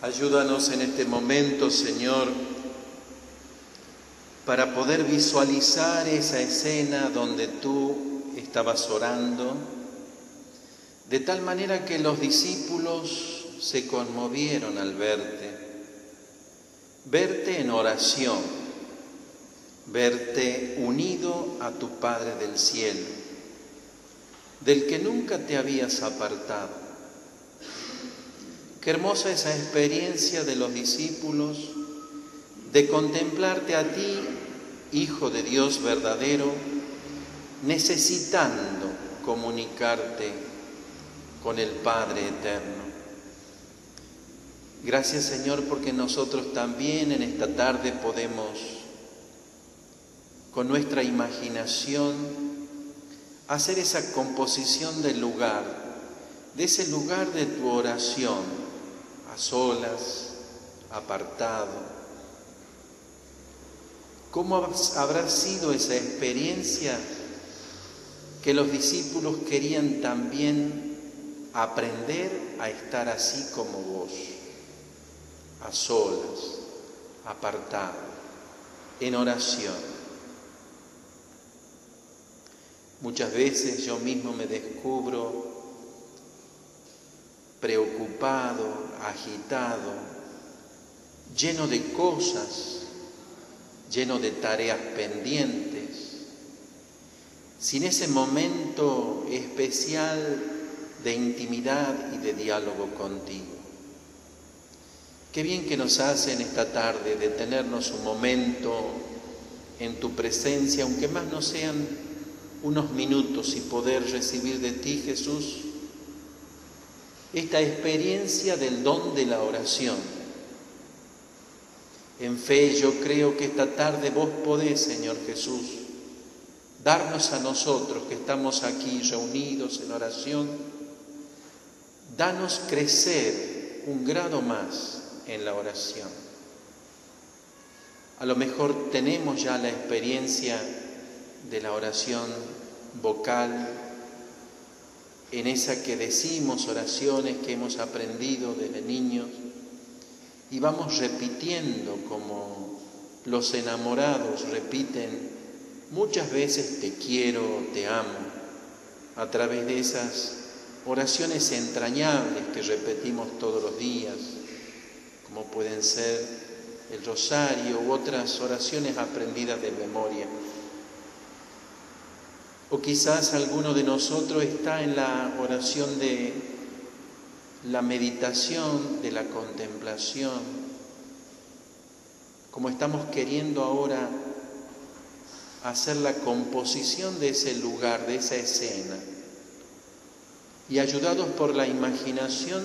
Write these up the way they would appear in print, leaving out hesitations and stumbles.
Ayúdanos en este momento, Señor, para poder visualizar esa escena donde tú estabas orando, de tal manera que los discípulos se conmovieron al verte en oración, verte unido a tu Padre del cielo, del que nunca te habías apartado. Qué hermosa esa experiencia de los discípulos de contemplarte a ti, Hijo de Dios verdadero, necesitando comunicarte con el Padre eterno. Gracias, Señor, porque nosotros también en esta tarde podemos, con nuestra imaginación, hacer esa composición del lugar, de ese lugar de tu oración, a solas, apartado. ¿Cómo habrá sido esa experiencia que los discípulos querían también aprender a estar así como vos, a solas, apartado, en oración? Muchas veces yo mismo me descubro preocupado, agitado, lleno de cosas, lleno de tareas pendientes, sin ese momento especial de intimidad y de diálogo contigo. Qué bien que nos hace en esta tarde detenernos un momento en tu presencia, aunque más no sean unos minutos, y poder recibir de ti, Jesús, esta experiencia del don de la oración. En fe yo creo que esta tarde vos podés, Señor Jesús, darnos a nosotros que estamos aquí reunidos en oración, danos crecer un grado más en la oración. A lo mejor tenemos ya la experiencia de la oración vocal, en esa que decimos oraciones que hemos aprendido desde niños y vamos repitiendo como los enamorados repiten muchas veces te quiero, te amo, a través de esas oraciones entrañables que repetimos todos los días, como pueden ser el rosario u otras oraciones aprendidas de memoria. O quizás alguno de nosotros está en la oración de la meditación, de la contemplación, como estamos queriendo ahora hacer la composición de ese lugar, de esa escena, y ayudados por la imaginación,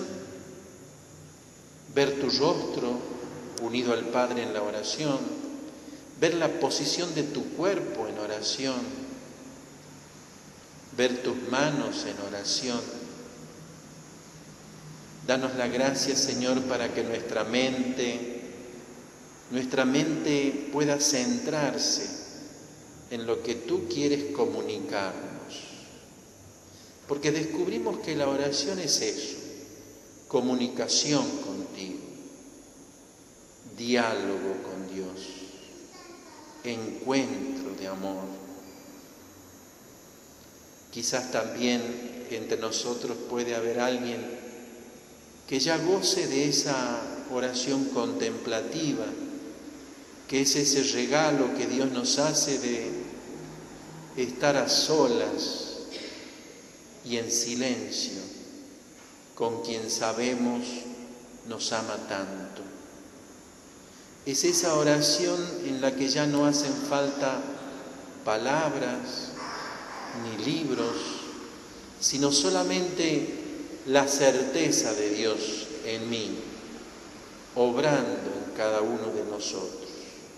ver tu rostro unido al Padre en la oración, ver la posición de tu cuerpo en oración, ver tus manos en oración. Danos la gracia, Señor, para que nuestra mente pueda centrarse en lo que tú quieres comunicarnos. Porque descubrimos que la oración es eso, comunicación contigo, diálogo con Dios, encuentro de amor. Quizás también entre nosotros puede haber alguien que ya goce de esa oración contemplativa, que es ese regalo que Dios nos hace de estar a solas y en silencio con quien sabemos nos ama tanto. Es esa oración en la que ya no hacen falta palabras ni libros, sino solamente la certeza de Dios en mí, obrando en cada uno de nosotros.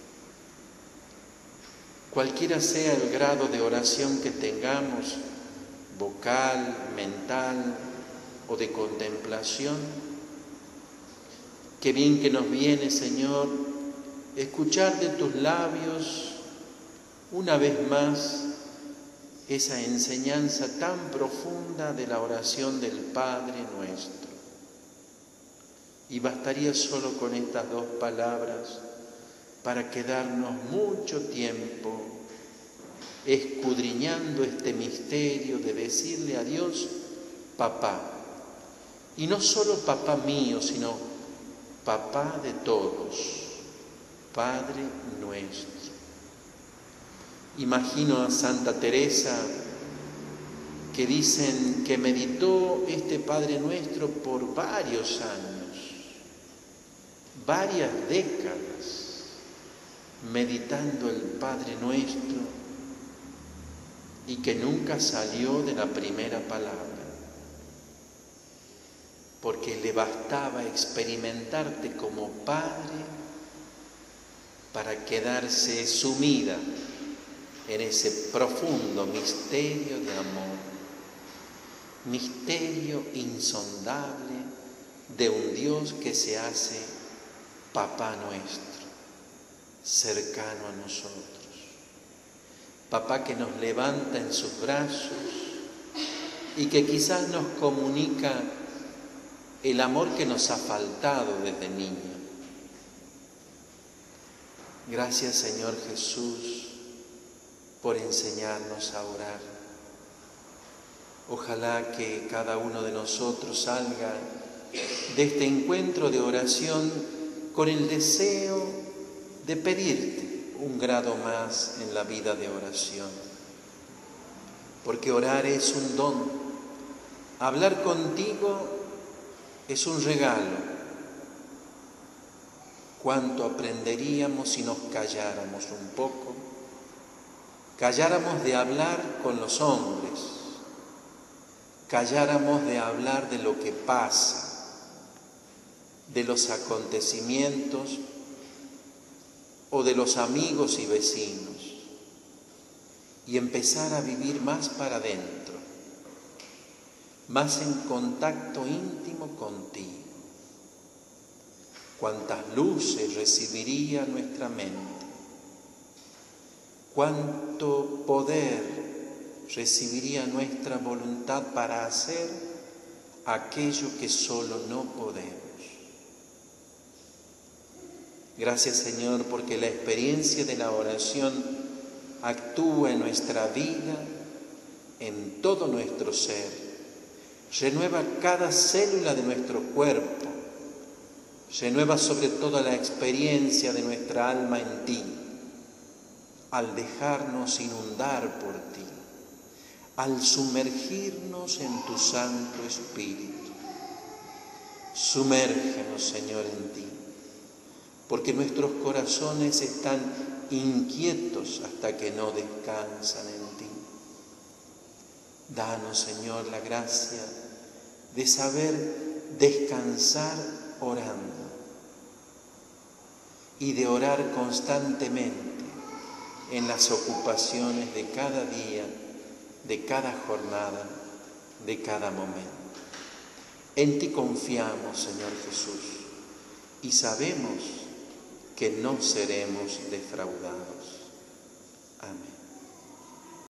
Cualquiera sea el grado de oración que tengamos, vocal, mental o de contemplación, qué bien que nos viene, Señor, escuchar de tus labios una vez más esa enseñanza tan profunda de la oración del Padre nuestro. Y bastaría solo con estas dos palabras para quedarnos mucho tiempo escudriñando este misterio de decirle a Dios, papá. Y no solo papá mío, sino papá de todos, Padre nuestro. Imagino a Santa Teresa que dicen que meditó este Padre Nuestro por varios años, varias décadas, meditando el Padre Nuestro y que nunca salió de la primera palabra, porque le bastaba experimentarte como Padre para quedarse sumida en ese profundo misterio de amor, misterio insondable de un Dios que se hace papá nuestro, cercano a nosotros. Papá que nos levanta en sus brazos y que quizás nos comunica el amor que nos ha faltado desde niño. Gracias, Señor Jesús, por enseñarnos a orar. Ojalá que cada uno de nosotros salga de este encuentro de oración con el deseo de pedirte un grado más en la vida de oración. Porque orar es un don. Hablar contigo es un regalo. ¿Cuánto aprenderíamos si nos calláramos un poco? Calláramos de hablar con los hombres, calláramos de hablar de lo que pasa, de los acontecimientos o de los amigos y vecinos, y empezar a vivir más para adentro, más en contacto íntimo contigo. Cuántas luces recibiría nuestra mente, cuánto poder recibiría nuestra voluntad para hacer aquello que solo no podemos. Gracias, Señor, porque la experiencia de la oración actúa en nuestra vida, en todo nuestro ser, renueva cada célula de nuestro cuerpo, renueva sobre todo la experiencia de nuestra alma en ti, al dejarnos inundar por ti, al sumergirnos en tu Santo Espíritu. Sumérgenos, Señor, en ti, porque nuestros corazones están inquietos hasta que no descansan en ti. Danos, Señor, la gracia de saber descansar orando y de orar constantemente en las ocupaciones de cada día, de cada jornada, de cada momento. En ti confiamos, Señor Jesús, y sabemos que no seremos defraudados. Amén.